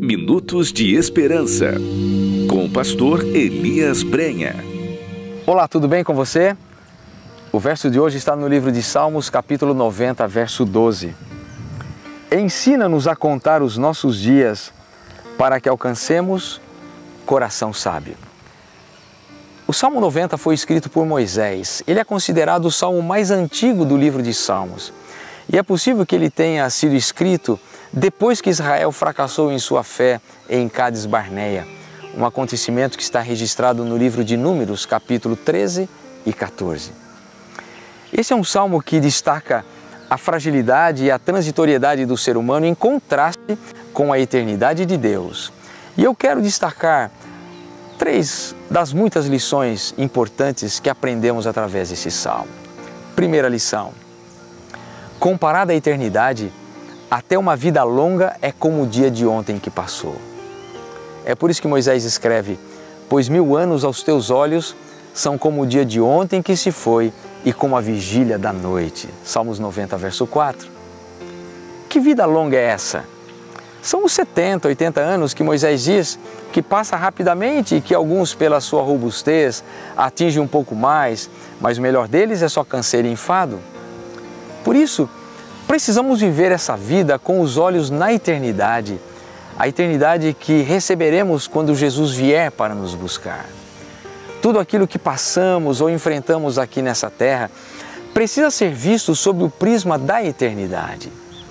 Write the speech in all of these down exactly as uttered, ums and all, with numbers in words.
Minutos de Esperança, com o pastor Elias Brenha. Olá, tudo bem com você? O verso de hoje está no livro de Salmos, capítulo noventa, verso doze. Ensina-nos a contar os nossos dias, para que alcancemos coração sábio. O Salmo noventa foi escrito por Moisés. Ele é considerado o salmo mais antigo do livro de Salmos. E é possível que ele tenha sido escrito depois que Israel fracassou em sua fé em Cádiz Barneia, um acontecimento que está registrado no livro de Números, capítulo treze e quatorze. Esse é um salmo que destaca a fragilidade e a transitoriedade do ser humano em contraste com a eternidade de Deus. E eu quero destacar três das muitas lições importantes que aprendemos através desse salmo. Primeira lição: comparada à eternidade, até uma vida longa é como o dia de ontem que passou. É por isso que Moisés escreve: pois mil anos aos teus olhos são como o dia de ontem que se foi e como a vigília da noite. Salmos noventa, verso quatro. Que vida longa é essa? São os setenta, oitenta anos que Moisés diz que passa rapidamente e que alguns, pela sua robustez, atingem um pouco mais, mas o melhor deles é só canseiro e enfado. Por isso, precisamos viver essa vida com os olhos na eternidade, a eternidade que receberemos quando Jesus vier para nos buscar. Tudo aquilo que passamos ou enfrentamos aqui nessa terra precisa ser visto sob o prisma da eternidade.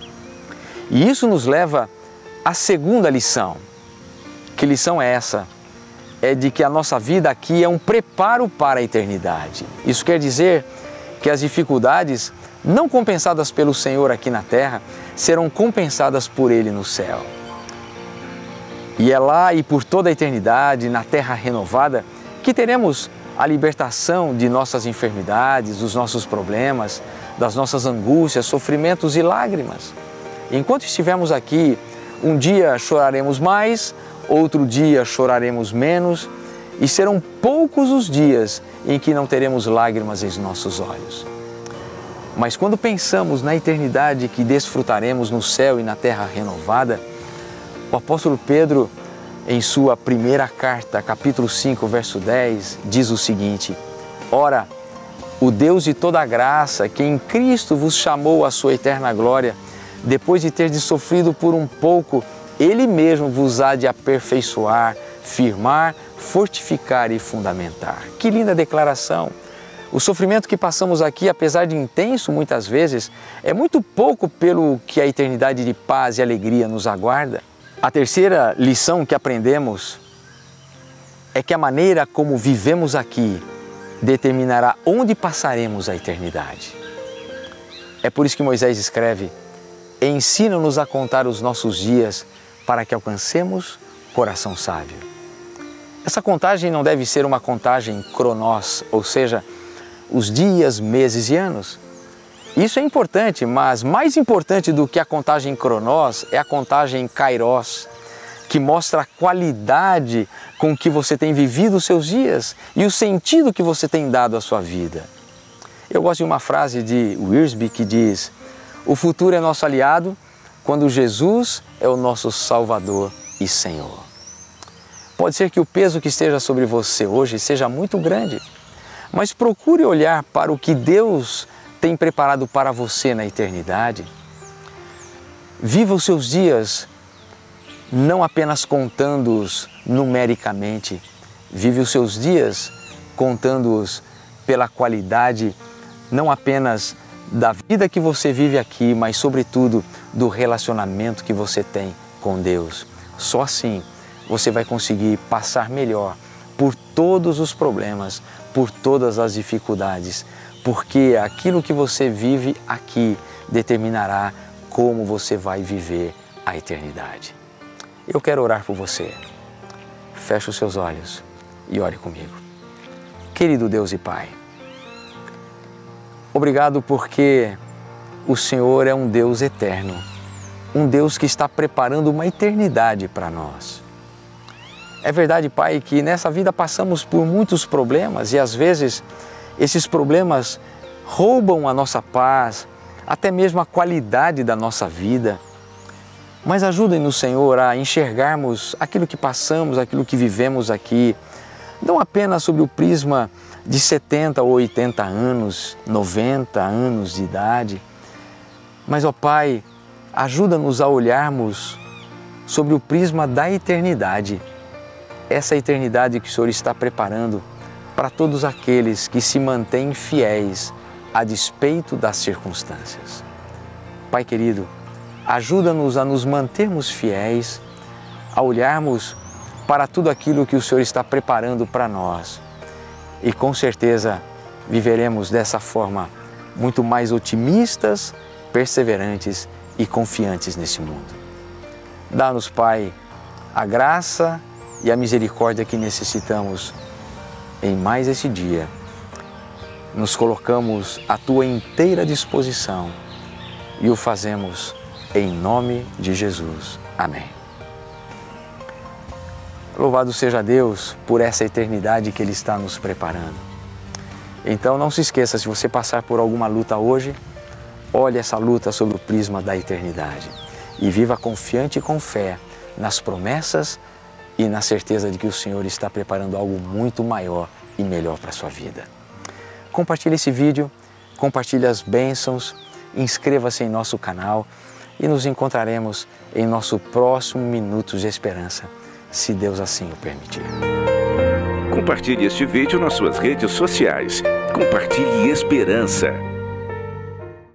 E isso nos leva à segunda lição. Que lição é essa? É de que a nossa vida aqui é um preparo para a eternidade. Isso quer dizer que as dificuldades não compensadas pelo Senhor aqui na terra, serão compensadas por Ele no céu. E é lá e por toda a eternidade, na terra renovada, que teremos a libertação de nossas enfermidades, dos nossos problemas, das nossas angústias, sofrimentos e lágrimas. Enquanto estivermos aqui, um dia choraremos mais, outro dia choraremos menos, e serão poucos os dias em que não teremos lágrimas em nossos olhos. Mas quando pensamos na eternidade que desfrutaremos no céu e na terra renovada, o apóstolo Pedro, em sua primeira carta, capítulo cinco, verso dez, diz o seguinte: ora, o Deus de toda a graça, que em Cristo vos chamou à sua eterna glória, depois de terdes sofrido por um pouco, Ele mesmo vos há de aperfeiçoar, firmar, fortificar e fundamentar. Que linda declaração! O sofrimento que passamos aqui, apesar de intenso muitas vezes, é muito pouco pelo que a eternidade de paz e alegria nos aguarda. A terceira lição que aprendemos é que a maneira como vivemos aqui determinará onde passaremos a eternidade. É por isso que Moisés escreve: ensina-nos a contar os nossos dias para que alcancemos coração sábio. Essa contagem não deve ser uma contagem cronós, ou seja, os dias, meses e anos. Isso é importante, mas mais importante do que a contagem cronós é a contagem kairos, que mostra a qualidade com que você tem vivido os seus dias e o sentido que você tem dado à sua vida. Eu gosto de uma frase de Wiersbe que diz: o futuro é nosso aliado quando Jesus é o nosso Salvador e Senhor. Pode ser que o peso que esteja sobre você hoje seja muito grande, mas procure olhar para o que Deus tem preparado para você na eternidade. Viva os seus dias não apenas contando-os numericamente, vive os seus dias contando-os pela qualidade não apenas da vida que você vive aqui, mas sobretudo do relacionamento que você tem com Deus. Só assim você vai conseguir passar melhor por todos os problemas, por todas as dificuldades, porque aquilo que você vive aqui determinará como você vai viver a eternidade. Eu quero orar por você. Feche os seus olhos e ore comigo. Querido Deus e Pai, obrigado porque o Senhor é um Deus eterno, um Deus que está preparando uma eternidade para nós. É verdade, Pai, que nessa vida passamos por muitos problemas e às vezes esses problemas roubam a nossa paz, até mesmo a qualidade da nossa vida. Mas ajuda-nos, Senhor, a enxergarmos aquilo que passamos, aquilo que vivemos aqui, não apenas sob o prisma de setenta ou oitenta anos, noventa anos de idade, mas, ó Pai, ajuda-nos a olharmos sobre o prisma da eternidade, essa eternidade que o Senhor está preparando para todos aqueles que se mantêm fiéis a despeito das circunstâncias. Pai querido, ajuda-nos a nos mantermos fiéis, a olharmos para tudo aquilo que o Senhor está preparando para nós. E com certeza viveremos dessa forma muito mais otimistas, perseverantes e confiantes nesse mundo. Dá-nos, Pai, a graça e a misericórdia que necessitamos em mais esse dia. Nos colocamos à Tua inteira disposição e o fazemos em nome de Jesus. Amém. Louvado seja Deus por essa eternidade que Ele está nos preparando. Então não se esqueça, se você passar por alguma luta hoje, olhe essa luta sob o prisma da eternidade e viva confiante e com fé nas promessas e na certeza de que o Senhor está preparando algo muito maior e melhor para a sua vida. Compartilhe esse vídeo, compartilhe as bênçãos, inscreva-se em nosso canal e nos encontraremos em nosso próximo Minutos de Esperança, se Deus assim o permitir. Compartilhe este vídeo nas suas redes sociais. Compartilhe esperança.